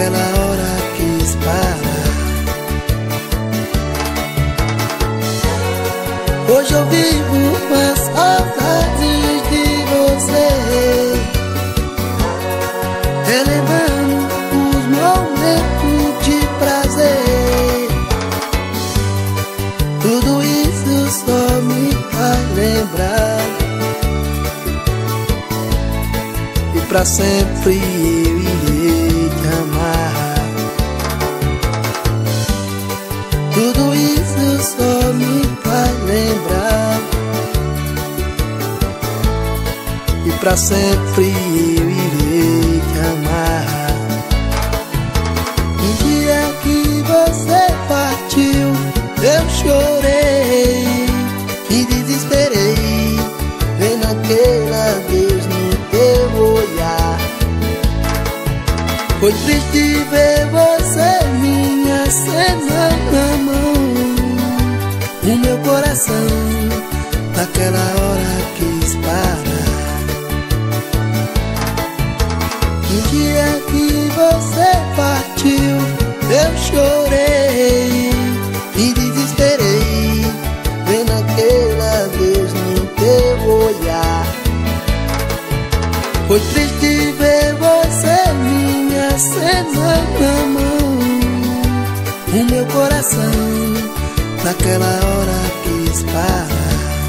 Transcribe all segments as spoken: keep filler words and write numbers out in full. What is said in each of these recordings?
naquela hora quis parar. Hoje eu vivo com as saudades de você, relembrando os momentos de prazer. Tudo isso só me faz lembrar, e pra sempre eu irei te amar. Tudo isso só me faz lembrar, e pra sempre eu irei te amar. Um dia que você partiu, eu chorei, me desesperei, vendo aquele adeus no teu olhar. Foi triste ver você, minha cena na mão. O meu coração naquela hora quis parar. Um dia que você partiu, eu chorei, me desesperei, vendo aquele adeus no teu olhar. Foi triste ver você, minha cena na mão. O meu coração naquela hora quis parar.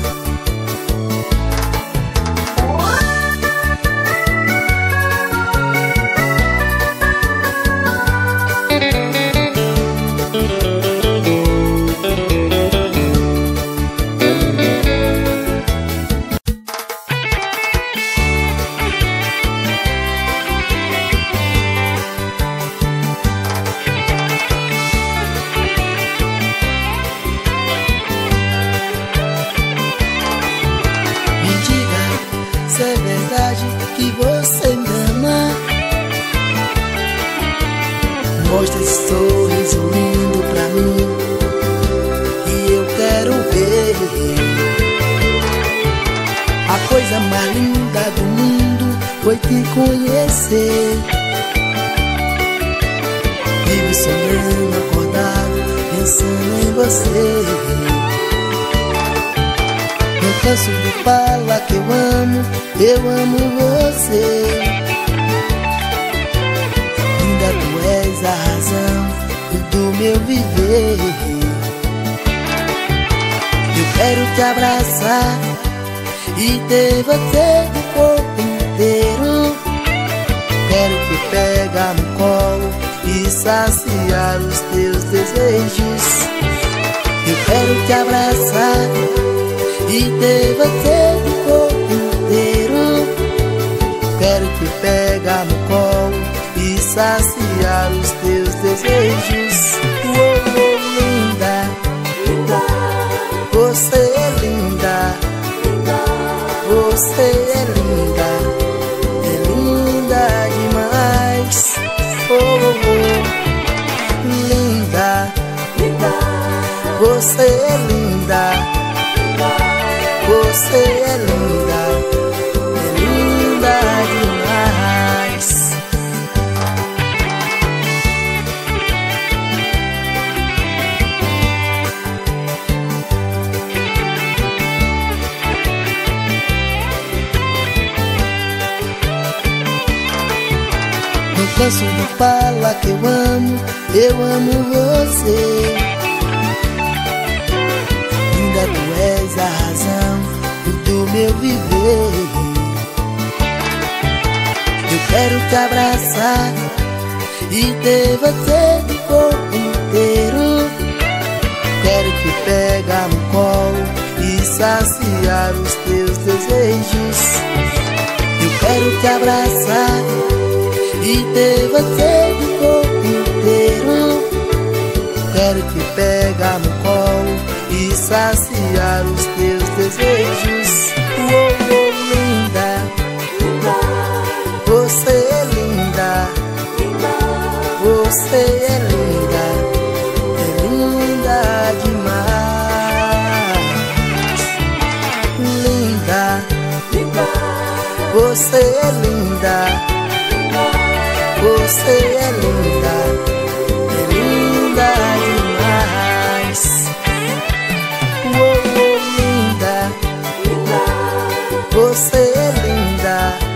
Se é verdade que você me ama, mostra esse sorriso lindo pra mim, e eu quero ver. A coisa mais linda do mundo foi te conhecer. Vivo sonhando, acordado, pensando em você. Não canso de falar que eu amo, eu amo você. Ainda tu és a razão do meu viver. Eu quero te abraçar e ter você do corpo inteiro. Quero te pegar no colo e saciar os teus desejos. Eu quero te abraçar e ter você do corpo inteiro. Quero te pegar no colo e saciar os teus desejos. Oh, oh, linda, linda, você é linda, linda, você é linda, é linda demais. Oh, oh, oh, linda, linda, você é linda. Você é linda, é linda demais. Não canso de falar que eu amo, eu amo você. Ainda tu és a razão do meu viver. Eu quero te abraçar e ter você do corpo inteiro. Quero te pegar no colo e saciar os teus desejos. Eu quero te abraçar e ter você do corpo inteiro. Quero te pegar no colo e saciar os teus desejos. Oh, oh, linda, linda, você é linda, linda, você é linda, é linda demais. Linda, linda, você é linda, linda, você Você é linda, é linda demais. Uou, uou, linda, você é linda,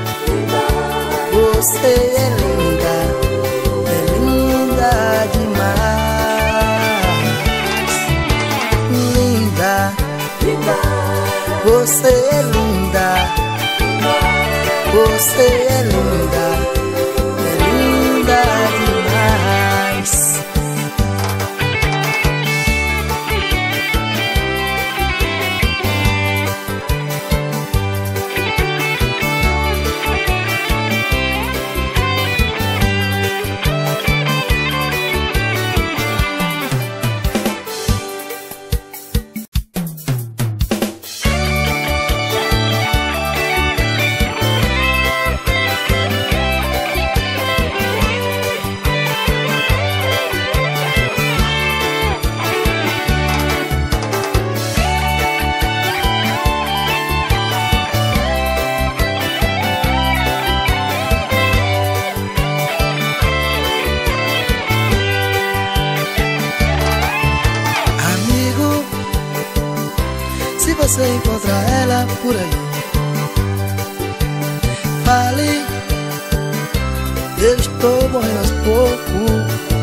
você é linda, é linda demais. Linda, você é linda, você é linda, é linda demais. Você encontra ela por aí, fale, eu estou morrendo aos poucos.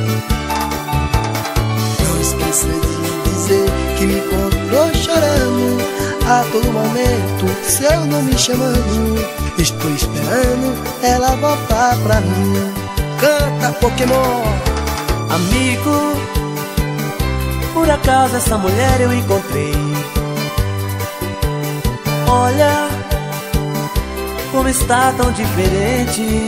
Não esqueça de dizer que me encontrou chorando a todo momento, seu nome chamando. Estou esperando ela voltar pra mim. Canta, Pokémon! Amigo, por acaso essa mulher eu encontrei. Olha como está tão diferente.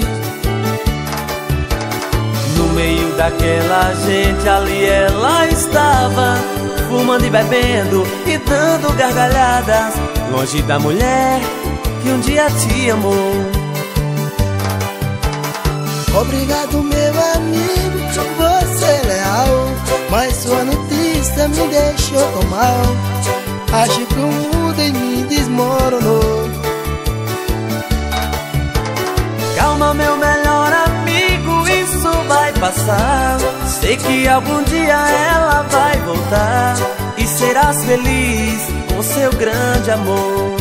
No meio daquela gente ali ela estava, fumando e bebendo e dando gargalhadas, longe da mulher que um dia te amou. Obrigado, meu amigo, você é leal, mas sua notícia me deixou tão mal. Acho que o mundo em mim desmoronou. Calma, meu melhor amigo, isso vai passar. Sei que algum dia ela vai voltar e serás feliz com seu grande amor.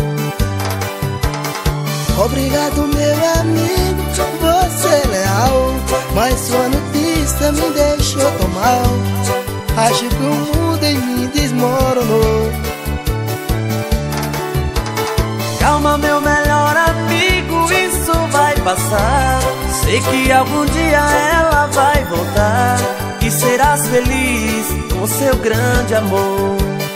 Obrigado, meu amigo, você é leal, mas sua notícia me deixou tão mal. Acho que o mundo em mim desmoronou. Calma, meu melhor amigo, isso vai passar. Sei que algum dia ela vai voltar e serás feliz com seu grande amor.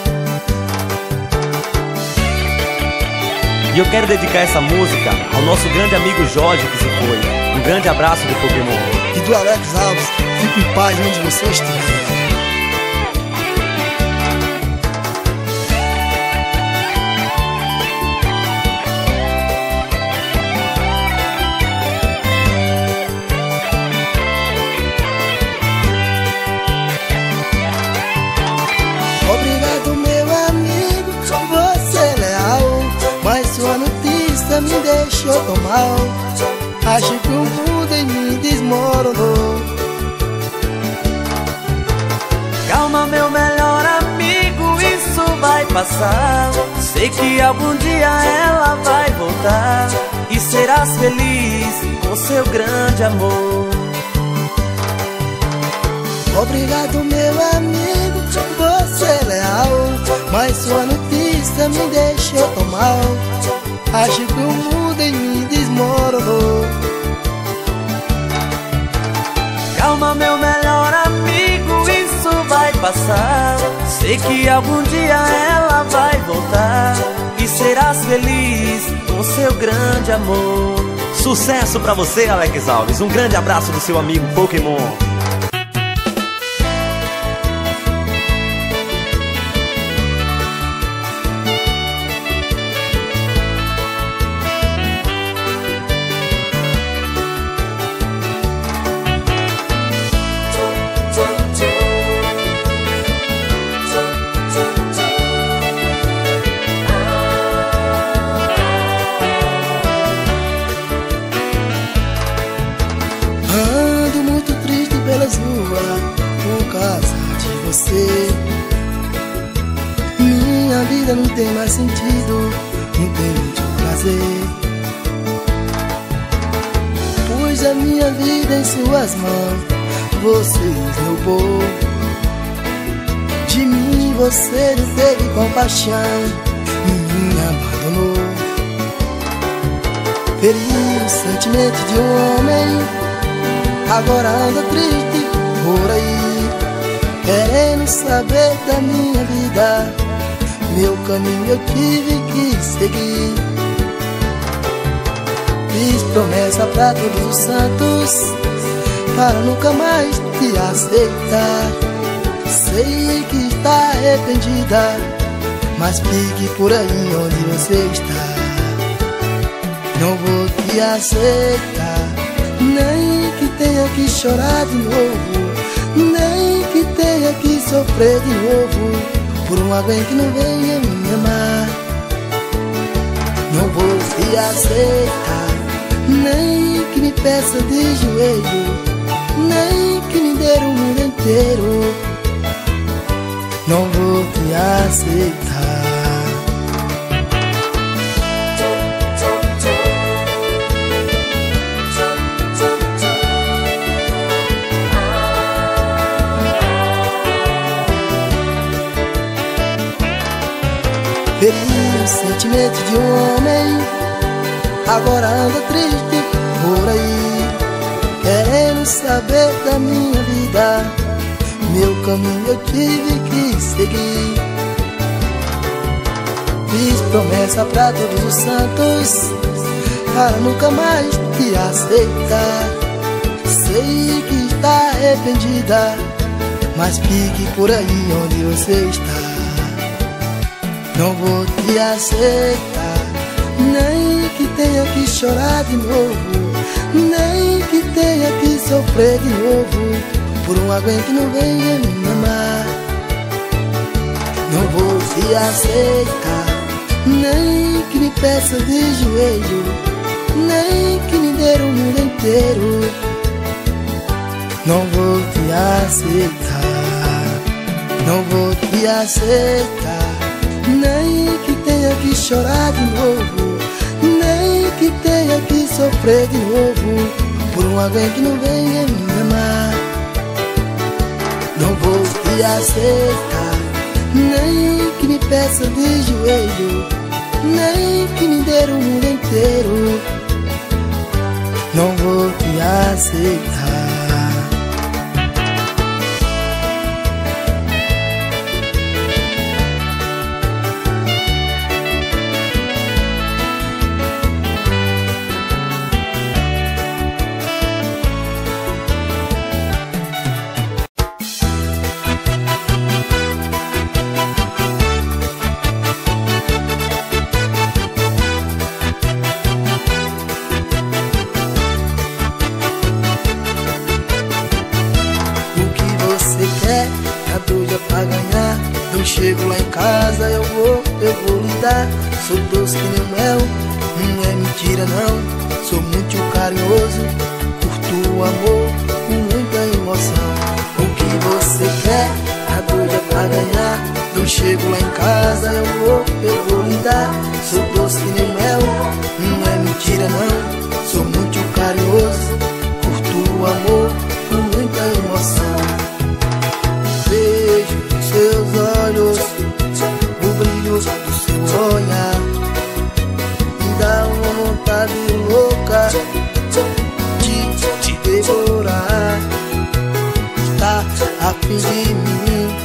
E eu quero dedicar essa música ao nosso grande amigo Jorge que se foi. Um grande abraço do Pokémon. E do Alex Alves, fique em paz onde você estiver. Me deixou tão mal. Acho que o mundo em mim desmoronou. Calma, meu melhor amigo, isso vai passar. Sei que algum dia ela vai voltar e serás feliz com seu grande amor. Obrigado, meu amigo, você é leal, mas sua notícia me deixou tão mal. Acho que o mundo em mim desmoronou. Calma, meu melhor amigo, isso vai passar. Sei que algum dia ela vai voltar e serás feliz com seu grande amor. Sucesso pra você, Alex Alves. Um grande abraço do seu amigo Pokémon. Ah, você. Minha vida não tem mais sentido, não tem muito prazer, pois a minha vida em suas mãos você roubou. De mim você não teve compaixão, me abandonou. Feriu o sentimento de um homem, agora anda triste por aí, querendo saber da minha vida. Meu caminho eu tive que seguir. Fiz promessa pra todos os santos, para nunca mais te aceitar. Sei que está arrependida, mas fique por aí onde você está. Não vou te aceitar, nem que tenha que chorar de novo, nem que tenha que sofrer de novo, por um alguém que não venha me amar. Não vou te aceitar, nem que me peça de joelho, nem que me dê o mundo inteiro. Não vou te aceitar. Feriu o sentimento de um homem, agora anda triste por aí, querendo saber da minha vida. Meu caminho eu tive que seguir. Fiz promessa pra todos os santos, para nunca mais te aceitar. Sei que está arrependida, mas fique por aí onde você está. Não vou te aceitar, nem que tenha que chorar de novo, nem que tenha que sofrer de novo, por um alguém que não venha me amar. Não vou te aceitar, nem que me peça de joelho, nem que me dê o mundo inteiro. Não vou te aceitar, não vou te aceitar, nem que tenha que chorar de novo, nem que tenha que sofrer de novo, por um alguém que não venha me amar. Não vou te aceitar, nem que me peça de joelho, nem que me dê o mundo inteiro. Não vou te aceitar. Pra ganhar, eu chego lá em casa, eu vou, eu vou lhe dar. Sou doce que nem mel, não é mentira não. Sou muito carinhoso, curto o amor com muita emoção. O que você quer, tá doida pra ganhar? Eu chego lá em casa, eu vou, eu vou lhe dar. Sou doce que nem mel, não é mentira não. Sou muito carinhoso, curto o amor com muita emoção. Vejo seus olhos, o brilho do seu olhar, me dá uma vontade louca de te devorar. Está a fim de mim,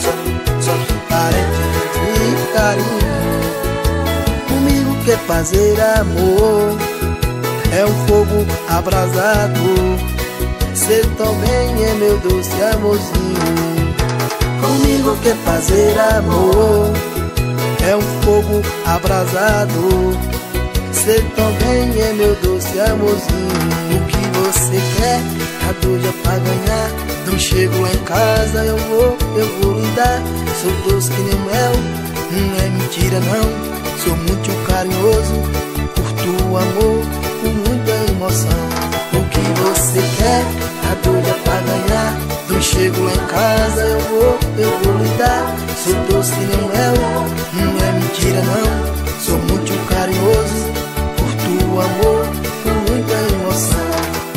carente de carinho, comigo quer fazer amor. É um fogo abrasado, cê também é meu doce amorzinho. Comigo quer fazer amor, é um fogo abrasado, cê também é meu doce amorzinho. O que você quer, tá doida pra ganhar? Não chego lá em casa, eu vou, eu vou lhe dar. Sou doce que nem mel, não é mentira não. Sou muito carinhoso, curto o amor com muita emoção. O que você quer, tá doida pra ganhar? Eu chego lá em casa, eu vou, eu vou lhe dar. sou doce que nem mel, não é mentira não. Sou muito carinhoso, curto o amor com muita emoção.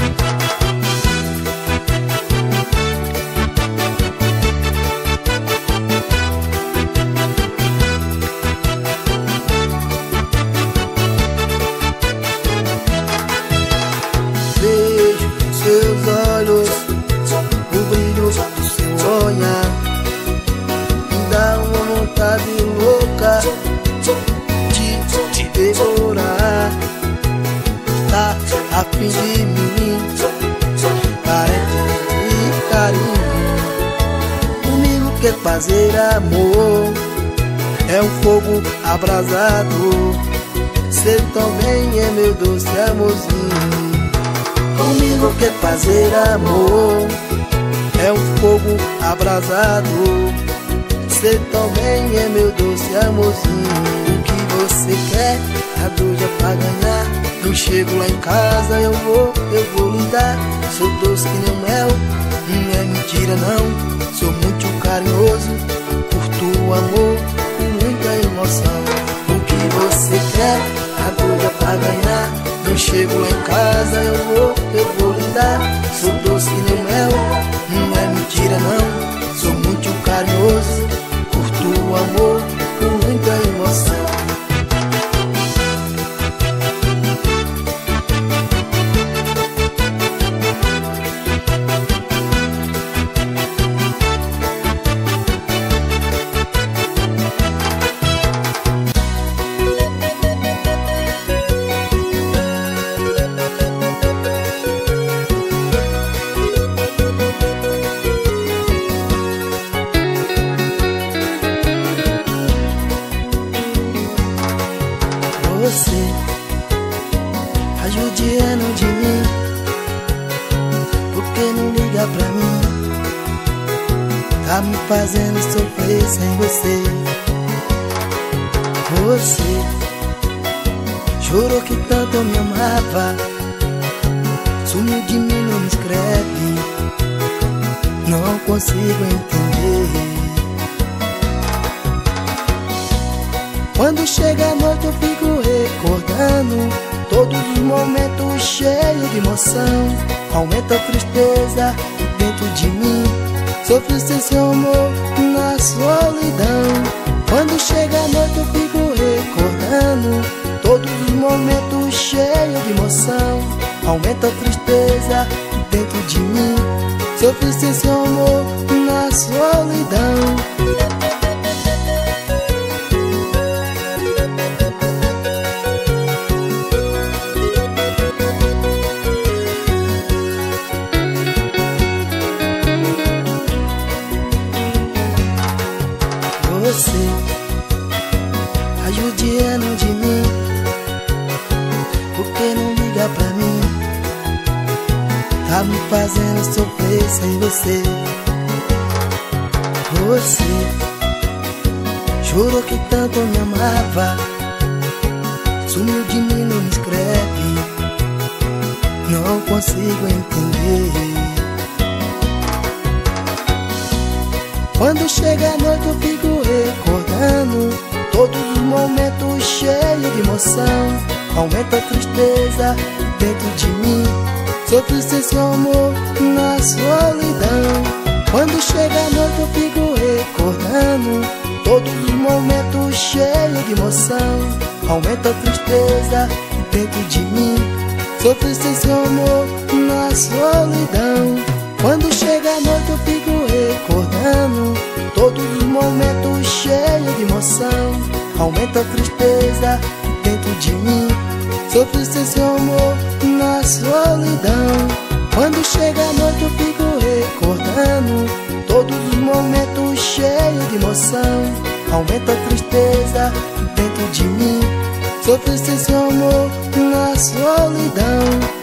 Vejo seus olhos, o brilho do seu olhar, me dá uma vontade louca de te devorar. Tá a fim de mim, carente e carinho. Comigo quer fazer amor, é um fogo abrasado. Você também é meu doce amorzinho. Comigo quer fazer amor, é um fogo abrasado. Você também é meu doce amorzinho. O que você quer, a doida pra ganhar. Eu chego lá em casa, eu vou, eu vou lhe dar. Sou doce que nem mel, não é mentira não. Sou muito carinhoso, curto o amor com muita emoção. O que você quer, a doida pra ganhar. Eu chego lá em casa, eu vou, eu vou lhe dar. Sou doce que nem mel, não é mentira não. Sou muito carinhoso, curto o amor com muita emoção. Você tá judiando de mim, porque não liga pra mim? Tá me fazendo sofrer sem você. Você jurou que tanto me amava, sumiu de mim, não me escreve. Não consigo entender. Quando chega a noite eu fico recordando todos os momentos cheios de emoção. Aumenta a tristeza dentro de mim, sofro sem seu amor na solidão. Quando chega a noite eu fico recordando todos os momentos cheios de emoção. Aumenta a tristeza dentro de mim, sofro sem seu amor na solidão. Você tá judiando de mim, porque não liga pra mim? Tá me fazendo sofrer sem você. Você jurou que tanto me amava, sumiu de mim, não me escreve. Não consigo entender. Quando chega a noite eu fico recordando todos os momentos cheios de emoção. Aumenta a tristeza dentro de mim, sofro sem seu amor na solidão. Quando chega a noite eu fico recordando todos os momentos cheios de emoção. Aumenta a tristeza dentro de mim, sofro sem seu amor na solidão. Quando chega a noite eu fico recordando todos os momentos cheios de emoção. Aumenta a tristeza dentro de mim, sofro sem seu amor na solidão. Quando chega a noite eu fico recordando todos os momentos cheios de emoção. Aumenta a tristeza dentro de mim, sofro sem seu amor na solidão.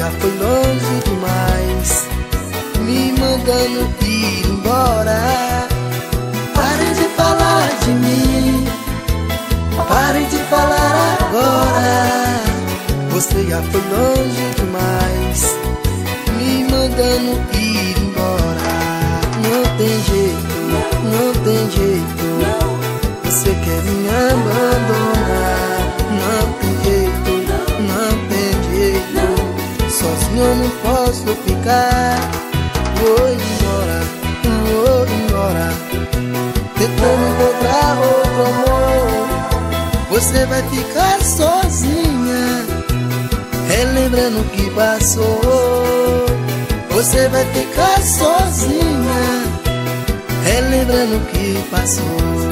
já foi longe demais, me mandando ir embora. Pare de falar de mim, pare de falar agora. Você já foi longe demais, me mandando ir embora. Não tem jeito, não tem jeito, você quer me abandonar. Não tem jeito, não tem jeito, sozinho eu não posso ficar. Vou embora, vou embora, tentando encontrar outro amor. Você vai ficar sozinha, relembrando o que passou. Você vai ficar sozinha, relembrando o que passou.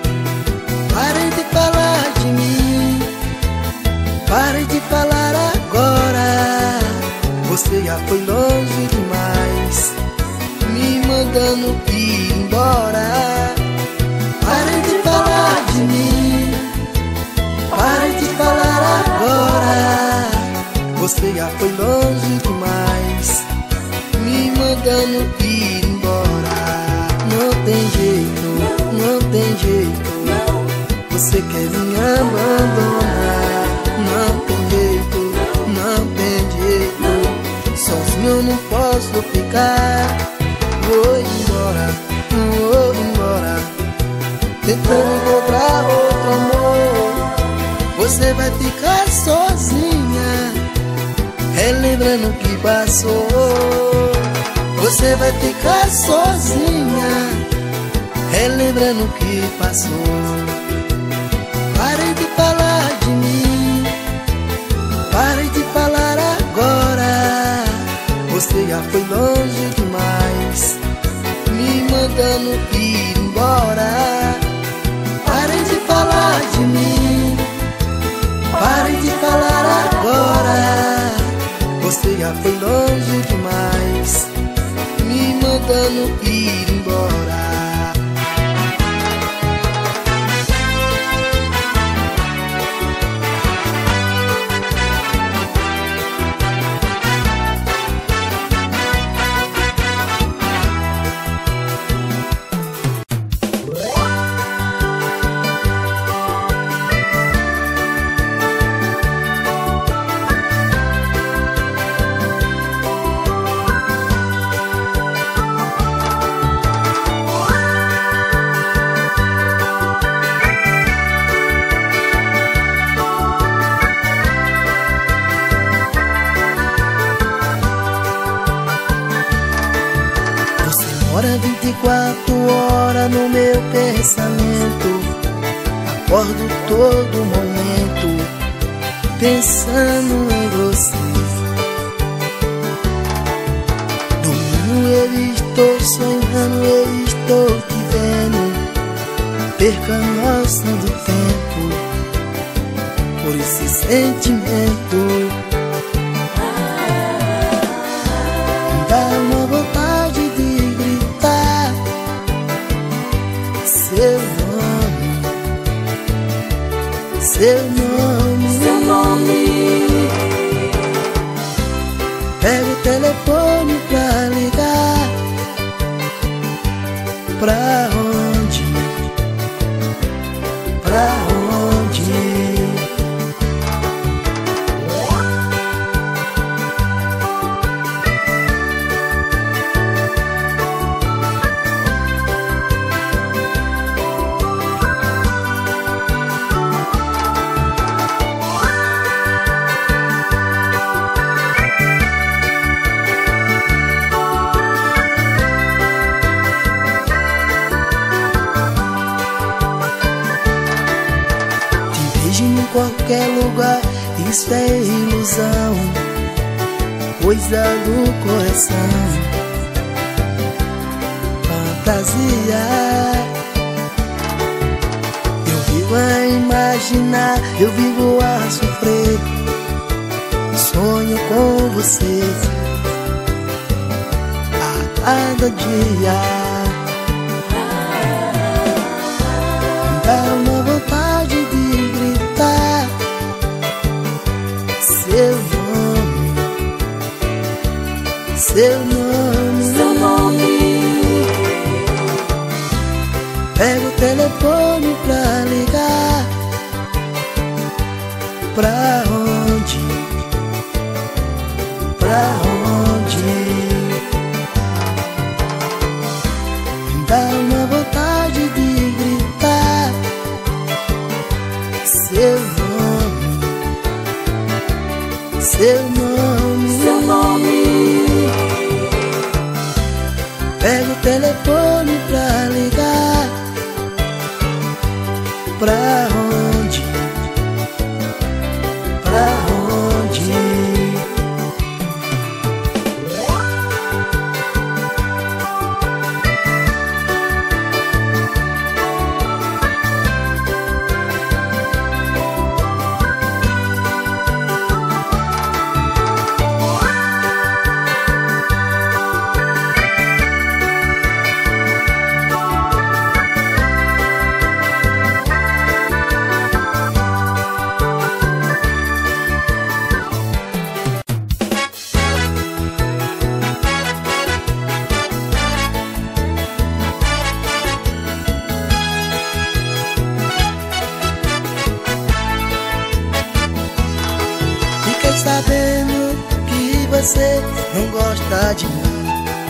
Pare de falar de mim, pare de falar agora. Você já foi longe demais, me mandando ir embora. Pare de falar de mim, pare de falar agora. Você já foi longe demais, me mandando ir embora. Não tem jeito, não tem jeito, você quer me abandonar. Não tem jeito, não tem jeito, sozinho eu não posso ficar. Vou embora, vou embora, tentando encontrar outro amor. Você vai ficar sozinha, relembrando o que passou. Você vai ficar sozinha, relembrando o que passou. Pare de falar de mim, pare de falar agora. Você já foi longe demais, me mandando ir embora. Pare de falar de mim, pare de falar agora. Você já foi longe demais, me mandando ir embora. Mora vinte e quatro horas no meu pensamento. Acordo todo momento pensando em você. Domingo eu estou sonhando, eu estou te vendo. Perca a noção do tempo por esse sentimento. Dá uma vontade de gritar seu nome, seu nome, seu nome. Pega o telefone pra ligar. Pra onde? Pra onde? Em qualquer lugar, isso é ilusão, coisa do coração, fantasia. Eu vivo a imaginar, eu vivo a sofrer. Sonho com você a cada dia. Dá uma vontade de gritar seu nome, Pega o telefone pra ligar. Pra onde? Pra onde? Me dá uma vontade de gritar seu nome, seu nome, seu nome. Pega o telefone pra ligar. Pra onde? Pra onde? Sabendo que você não gosta de mim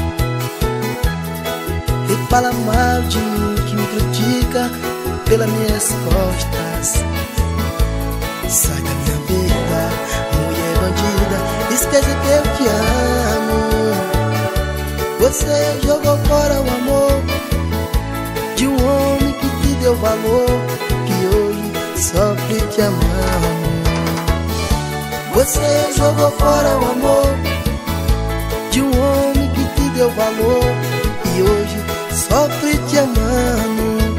e fala mal de mim, que me critica pelas minhas costas. Sai da minha vida, mulher bandida, esquece que eu te amo. Você jogou fora o amor de um homem que te deu valor, que hoje sofre te amando. Você jogou fora o amor de um homem que te deu valor e hoje sofre te amando.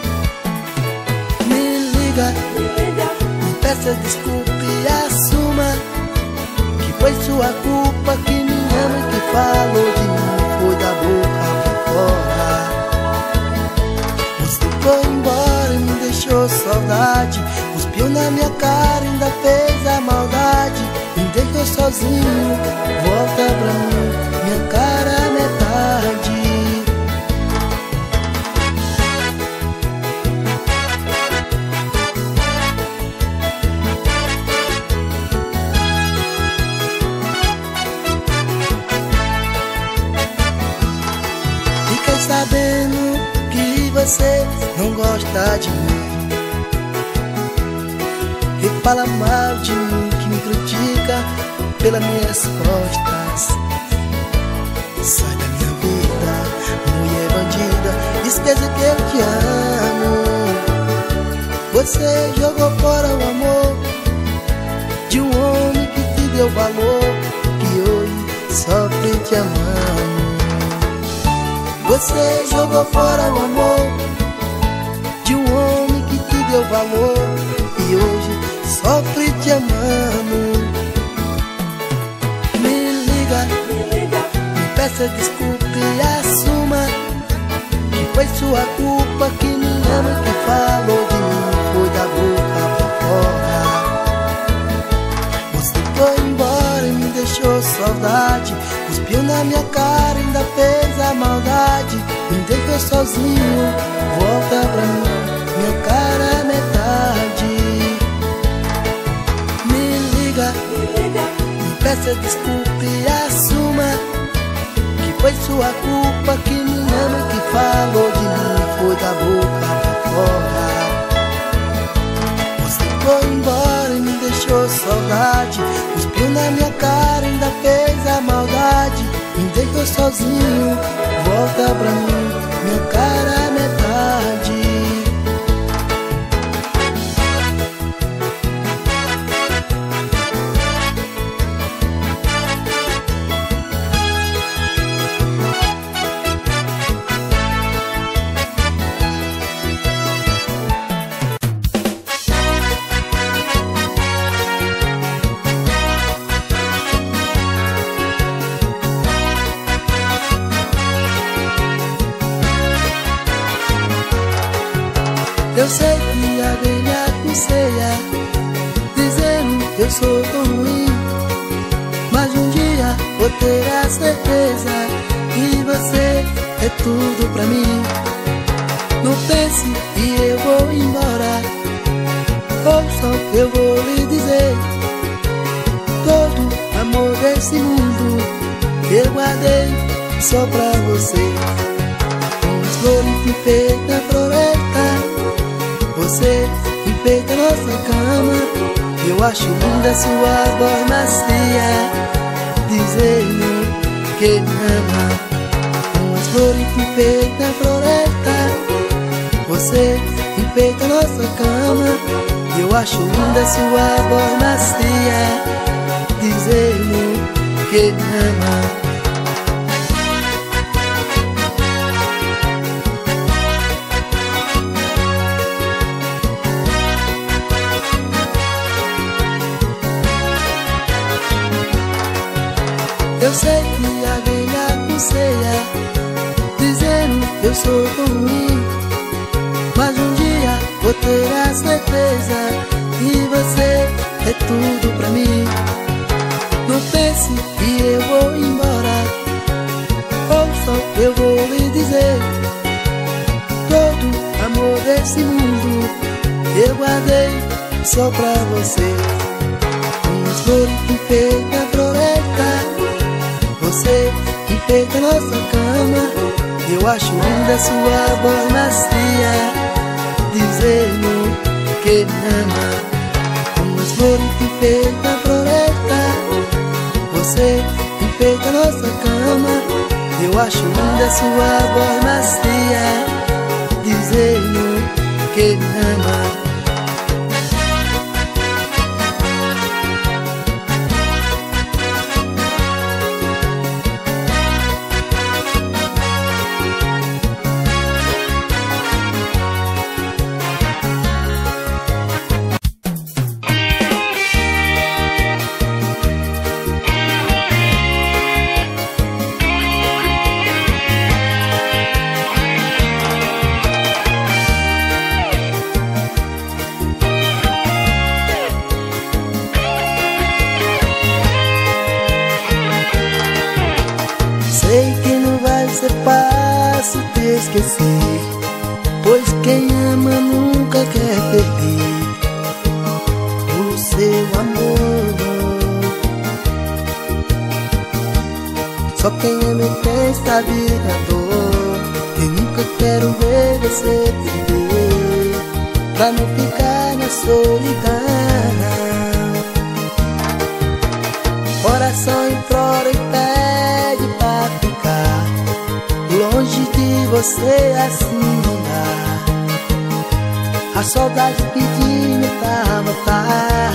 Me liga, me peça desculpa e assuma que foi sua culpa, que me ama e que falou de mim foi da boca pra fora. Você foi embora e me deixou saudade, cuspiu na minha cara, ainda fez a maldade, me deixou sozinho, volta pra mim, minha cara é metade. Fiquei sabendo que você não gosta de mim e fala mal de mim, que me critica pelas minhas costas. Sai da minha vida, mulher bandida, esquece que eu te amo. Você jogou fora o amor de um homem que te deu valor, que hoje sofre te amando. Você jogou fora o amor de um homem que te deu valor e hoje sofre te amando. Me liga, me peça desculpa e assuma que foi sua culpa, que me ama e que falou de mim foi da boca pra fora. Você foi embora e me deixou saudade, cuspiu na minha cara, ainda fez a maldade, me deixou sozinho, volta pra mim, minha cara é metade. Me peça desculpa e assuma que foi sua culpa, que me ama e que falou de mim foi da boca pra fora. Você foi embora e me deixou saudade, cuspiu na minha cara, ainda fez a maldade, me deixou sozinho, volta pra mim, minha cara é metade. Eu sei que a abelha aconselha, dizendo que eu sou tão ruim, mas um dia vou ter a certeza que você é tudo pra mim. Não pense que eu vou embora. Ouça o que eu vou lhe dizer. Todo amor desse mundo eu guardei só pra você. Umas flores que enfeitam a floresta, você enfeita nossa cama. Eu acho linda sua voz macia, dizendo que me ama. Umas flores que enfeitam a floresta, você enfeita nossa cama. Eu acho linda sua voz macia, dizendo que me ama. Eu sei que alguém me aconselha, dizendo que eu sou ruim, mas um dia vou ter a certeza que você é tudo pra mim. Não pense que eu vou embora. Ouça o que eu vou lhe dizer. Todo amor desse mundo eu guardei só pra você. Umas flores que enfeitam a floresta, você enfeita nossa cama. Eu acho linda sua voz macia, dizendo que me ama. Umas flores que enfeitam a floresta, você enfeita nossa cama. Eu acho linda sua voz macia, dizendo que me ama. Sei que não vai ser fácil te esquecer, pois quem ama nunca quer perder o seu amor. Só quem ama entende, sabe da dor. Eu nunca quero ver você perder, pra não ficar na solidão. Coração implora e pede pra ficar longe de você, assim não dá. A saudade pedindo pra voltar.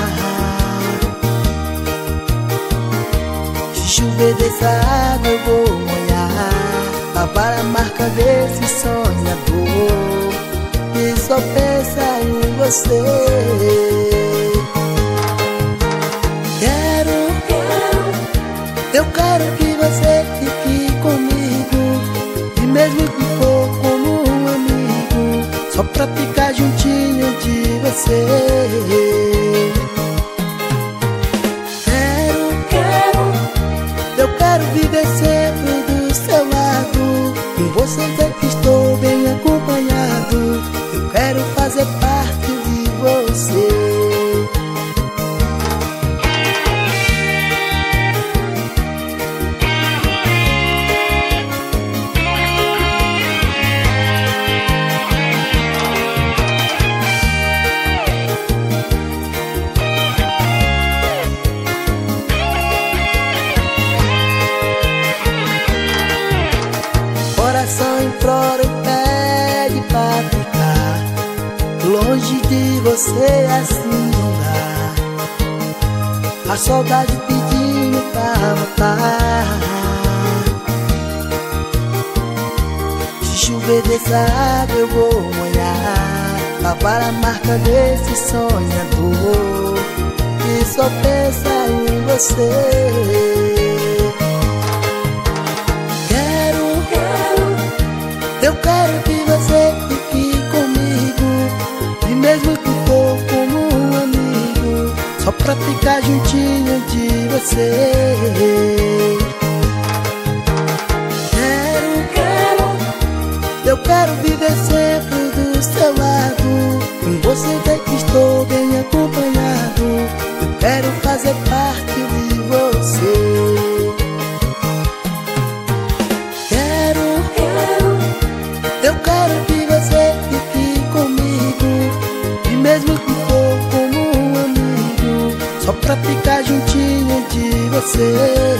Se chover dessa água eu vou molhar, lavar a marca desse sonhador que só pensa em você. Quero, quero, eu quero que você fique comigo, e mesmo que for como um amigo, só pra ficar juntinho de você. Quero, quero, eu quero viver sempre do seu lado, e você ver que estou bem acompanhado. Eu quero fazer parte de você. Coração implora e pede pra ficar longe de você, assim não dá. A saudade pedindo pra voltar. Se chover dessa água eu vou molhar, lavar a marca desse sonhador que só pensa em você. Eu quero que você fique comigo, e mesmo que for como um amigo, só pra ficar juntinho de você. Quero, quero, eu quero viver sempre pra ficar juntinho de você.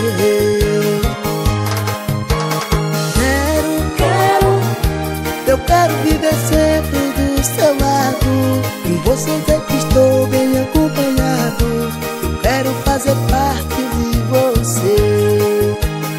Quero, quero, eu quero viver sempre do seu lado. Com você sei que estou bem acompanhado. Eu quero fazer parte de você.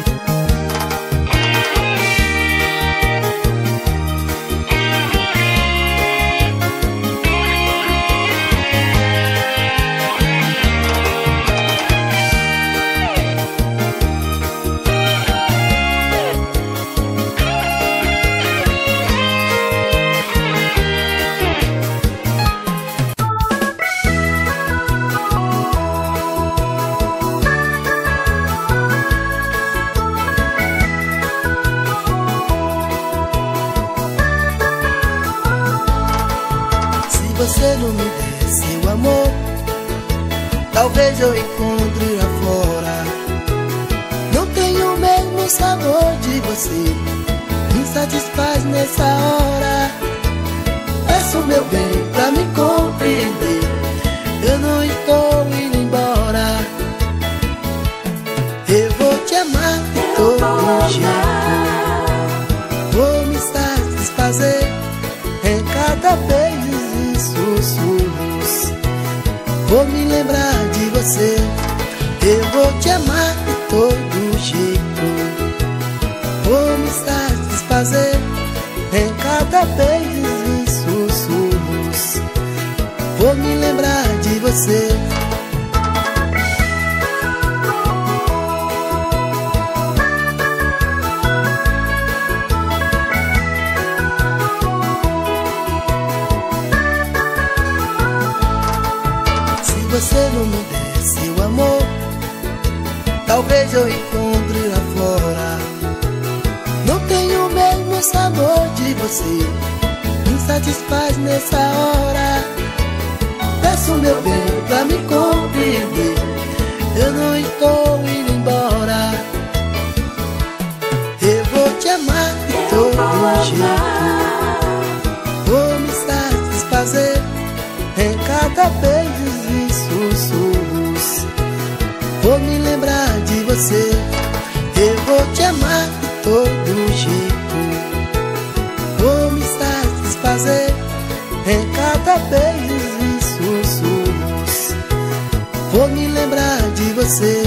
Você não me der seu amor, talvez eu encontre lá fora. Não tenho o mesmo sabor de você, me satisfaz nessa hora. Peço meu bem pra me compreender, eu não estou indo embora. Eu vou te amar de todo jeito, vou me satisfazer em cada beijo. Sussurros, vou me lembrar de você. Eu vou te amar de todo jeito, vou me satisfazer em cada beijo e sussurros. Vou me lembrar de você. Você não me der seu amor, talvez eu encontre lá fora. Não tenho o mesmo sabor de você, me satisfaz nessa hora. Peço meu bem pra me compreender, eu não estou indo embora. Eu vou te amar de todo jeito, vou me satisfazer em cada beijo e sussurros. Vou me lembrar de você. Eu vou te amar de todo jeito, vou me satisfazer em cada beijo e sussurros. Vou me lembrar de você.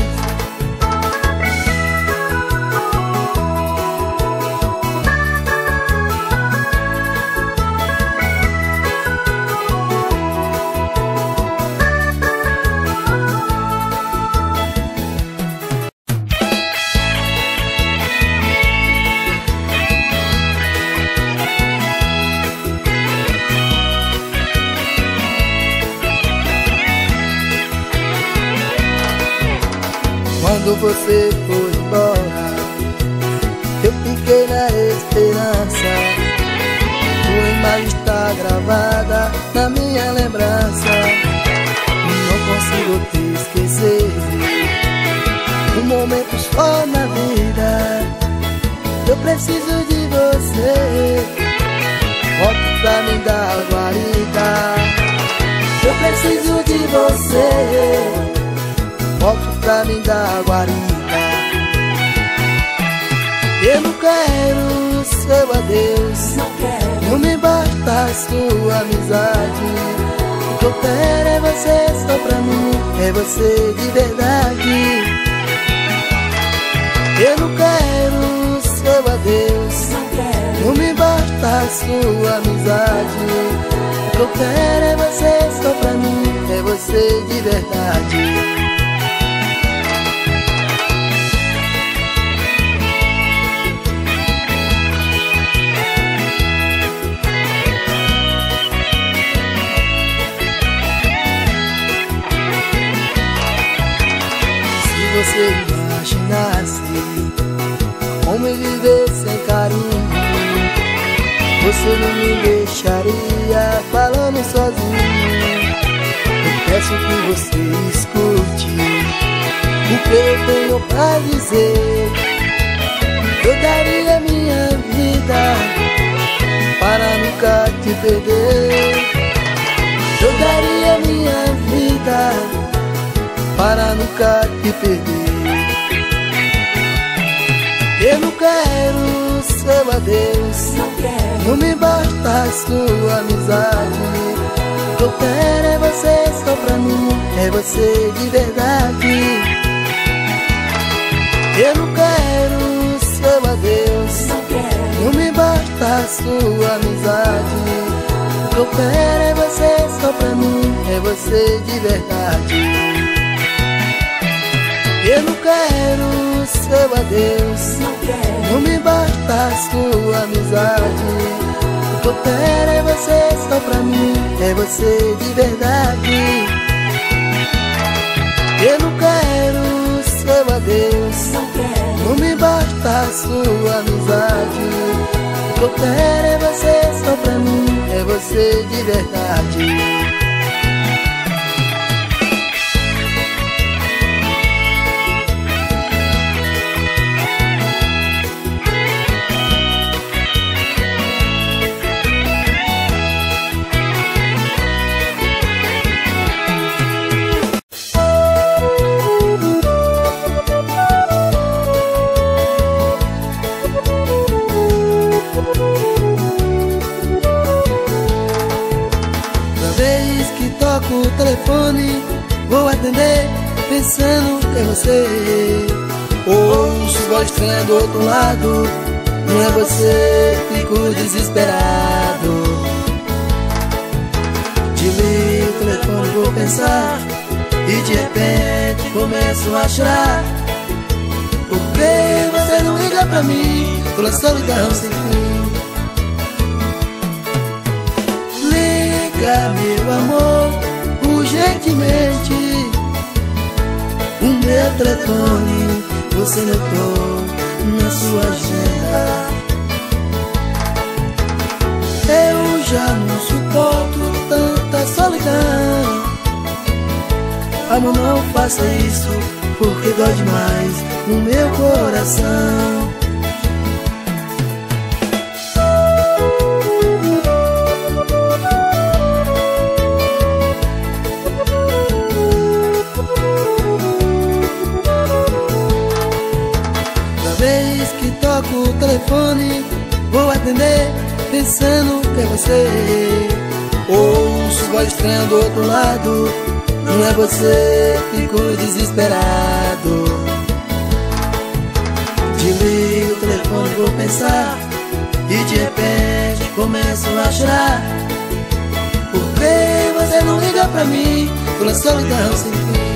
Quando você foi embora, eu fiquei na esperança. Tua imagem está gravada na minha lembrança. Não consigo te esquecer. Um momento só na vida, eu preciso de você. Volte pra me dar guarida. Eu preciso de você. Volte pra me dar guarida. Eu não quero seu adeus, não, quero. Não me basta a sua amizade. O que eu quero é você só pra mim, é você de verdade. Eu não quero seu adeus, não, quero. Não me basta a sua amizade. O que eu quero é você só pra mim, é você de verdade. Se você imaginasse como eu viver sem carinho, você não me deixaria falando sozinho. Eu peço que você escute o que eu tenho pra dizer. Eu daria minha vida para nunca te perder. Eu daria minha vida para nunca te perder. Eu não quero seu adeus, não quero. Não me basta a sua amizade. O que eu quero é você só pra mim, é você de verdade. Eu não quero seu adeus, não quero. Não me basta a sua amizade. O que eu quero é você só pra mim, é você de verdade. Eu não quero seu adeus, não quero. Não me basta a sua amizade. O que eu quero é você só pra mim, é você de verdade. Eu não quero seu adeus, não quero. Não me basta a sua amizade. O que eu quero é você só pra mim, é você de verdade. O telefone, vou atender pensando que é você. Ouço voz estranha do outro lado, não é você, fico desesperado. Desligo o telefone, vou pensar, e de repente começo a chorar. Por que você não liga pra mim, tô na solidão sem fim. Liga, meu amor, urgentemente. O meu telefone você notou na sua agenda. Eu já não suporto tanta solidão. Amor, não faça isso, porque dói demais no meu coração. Toco o telefone, vou atender pensando que é você. Ouço voz estranha do outro lado, não é você, fico desesperado. Desligo o telefone, vou pensar, e de repente começo a chorar. Por que você não liga pra mim, tô na solidão sem fim.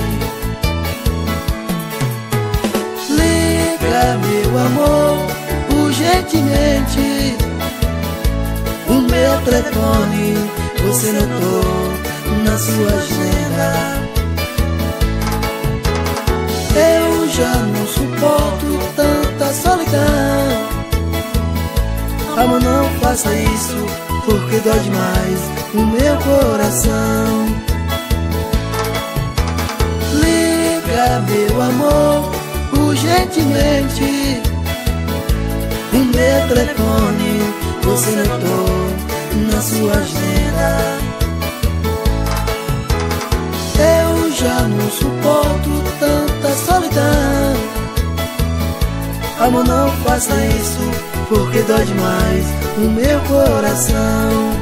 Meu amor, urgentemente. O meu telefone você notou na sua agenda. Eu já não suporto tanta solidão. Amor, não faça isso, porque dói demais no meu coração. Liga, meu amor, urgentemente. O meu telefone você notou na sua agenda. Eu já não suporto tanta solidão. Amor, não faça isso, porque dói demais no meu coração.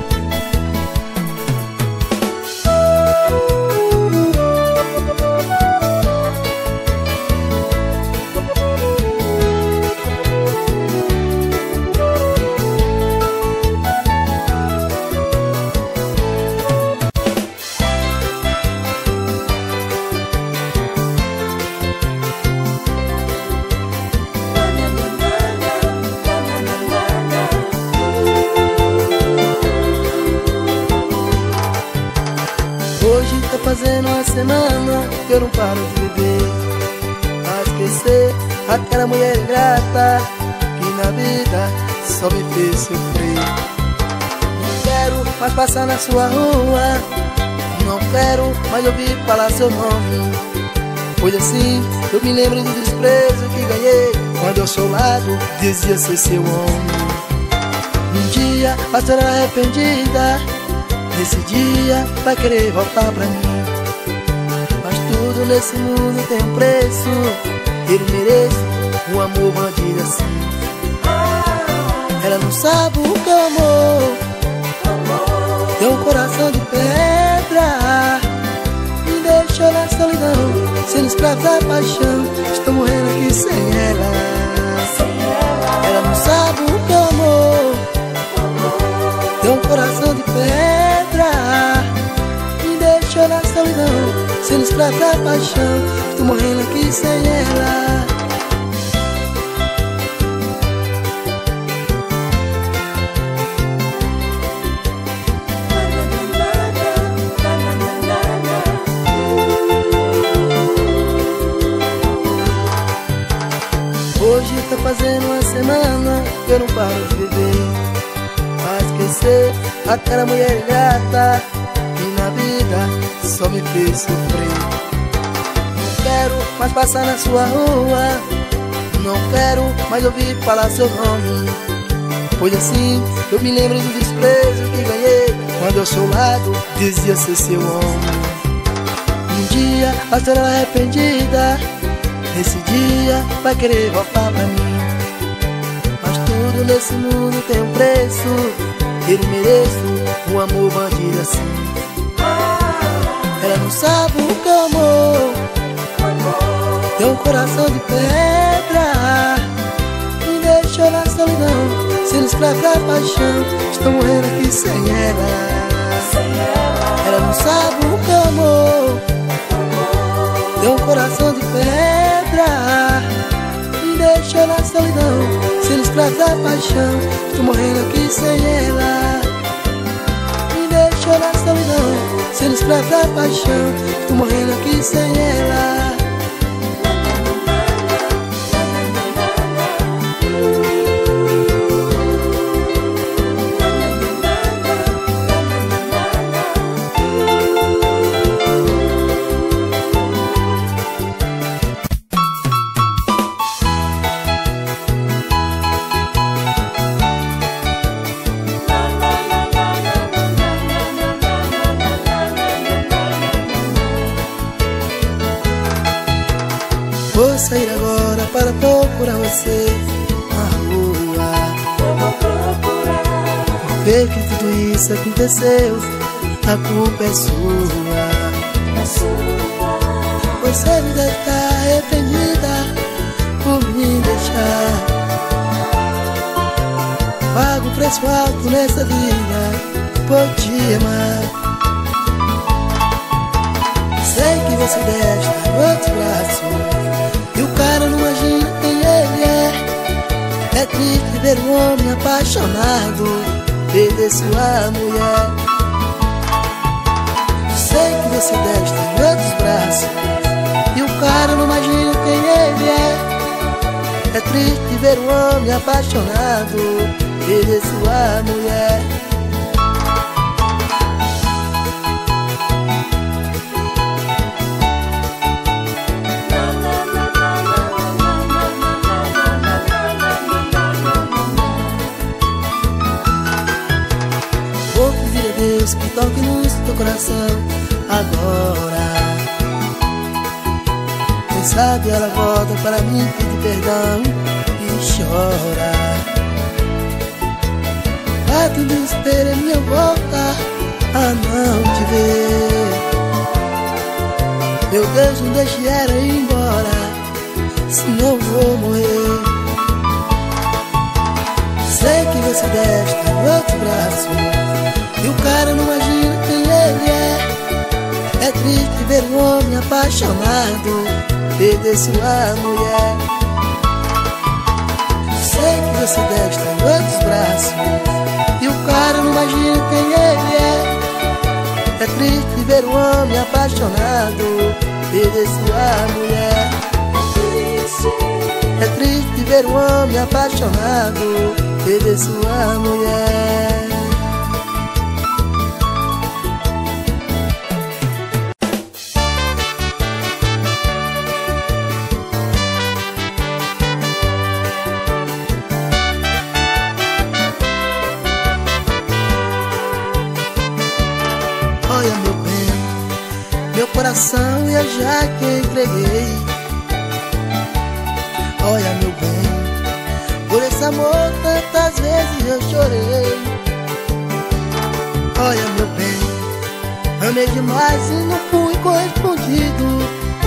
Hoje tá fazendo uma semana que eu não paro de beber, a esquecer aquela mulher ingrata que na vida só me fez sofrer. Não quero mais passar na sua rua, não quero mais ouvir falar seu nome, pois assim eu me lembro do desprezo que ganhei quando ao seu lado dizia ser seu homem. Um dia vai ser arrependida, nesse dia vai querer voltar pra mim, mas tudo tudo nesse mundo tem um preço. Eu não mereço um amor bandido assim. Ela não sabe o que é amor. Tem um coração de pedra. Me deixou na solidão, sendo escravo da paixão. Estou morrendo aqui sem ela. Ela não sabe o que é amor. Tem um coração de pedra. Me deixou na solidão, sendo escravo da paixão. Estou morrendo aqui sem ela. Hoje tá fazendo uma semana que eu não paro de viver, pra esquecer aquela mulher gata que na vida só me fez sofrer. Não quero mais passar na sua rua, não quero mais ouvir falar seu nome, pois assim eu me lembro do desprezo que ganhei quando ao seu lado dizia ser seu homem. Um dia a senhora arrependida, nesse dia vai querer voltar pra mim. Mas tudo nesse mundo tem um preço. Eu não mereço um amor bandido assim. Ela não sabe o que é amor. Tem um coração de pedra. Me deixou na solidão, sendo escravo da paixão. Estou morrendo aqui sem ela. Ela não sabe o que é amor. Tem um coração de pedra. Me deixou na solidão, sendo escravo da paixão. Estou morrendo aqui sem ela. Me deixou na solidão, sendo escravo da paixão. Estou morrendo aqui sem ela. Vou sair agora para procurar você na rua. Eu vou procurar. Ver que tudo isso aconteceu, a culpa é sua. É sua. Você me deve estar arrependida por me deixar. Pago um preço alto nessa vida por te amar. Sei que você deve estar no outro braço, e o cara não imagina quem ele é. É triste ver um homem apaixonado perder sua mulher. Sei que você deve estar em outros braços, e o cara não imagina quem ele é. É triste ver um homem apaixonado perder sua mulher. Que toque no teu coração agora. Quem sabe ela volta para mim, pedir perdão e chora. Bate no desespero em minha volta a não te ver. Meu Deus, não deixe ela ir embora, senão vou morrer. Sei que você deve estar no outro braço, e o cara não imagina quem ele é. É triste ver um homem apaixonado perder sua mulher. Sei que você deve estar em outros braços, e o cara não imagina quem ele é. É triste ver um homem apaixonado perder sua mulher. É triste ver um homem apaixonado perder sua mulher. meu coração eu já te entreguei. Olha meu bem, por esse amor tantas vezes eu chorei. Olha meu bem, amei demais e não fui correspondido.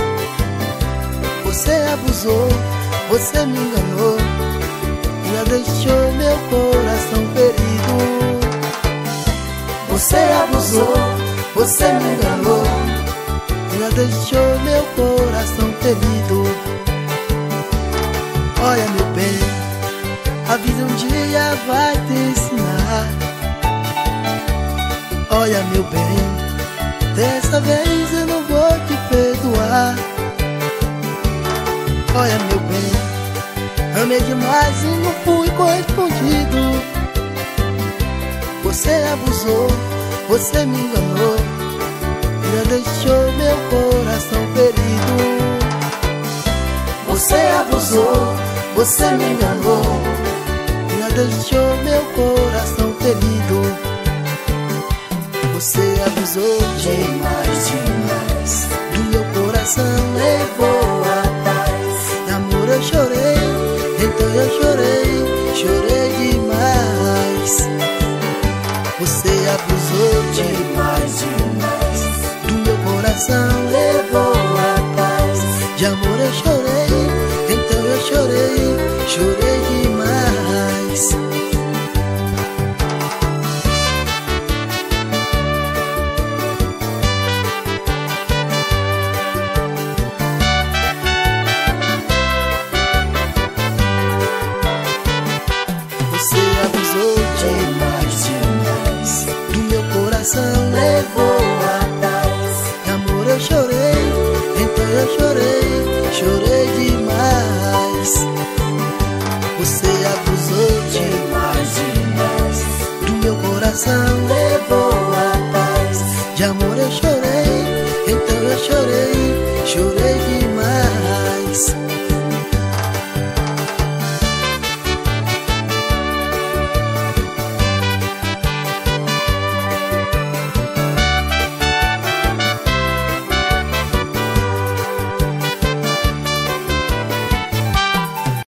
Você abusou, você me enganou, já deixou meu coração ferido. Você abusou, você me enganou, já deixou meu coração ferido. Olha meu bem, a vida um dia vai te ensinar. Olha meu bem, dessa vez eu não vou te perdoar. Olha meu bem, amei demais e não fui correspondido. Você abusou, você me enganou, já deixou meu coração ferido. Você abusou, você me enganou, já deixou meu coração ferido. Você abusou demais, demais do meu coração, levou a paz. Amor, eu chorei, então eu chorei, chorei demais. Você abusou demais, demais do meu coração, levou a paz. De amor eu chorei, então eu chorei, chorei demais. Você abusou demais, demais do meu coração, levou a paz. De amor eu chorei, então eu chorei, chorei demais. Você abusou demais, demais do meu coração, levou a paz. De amor eu chorei, então eu chorei, chorei demais.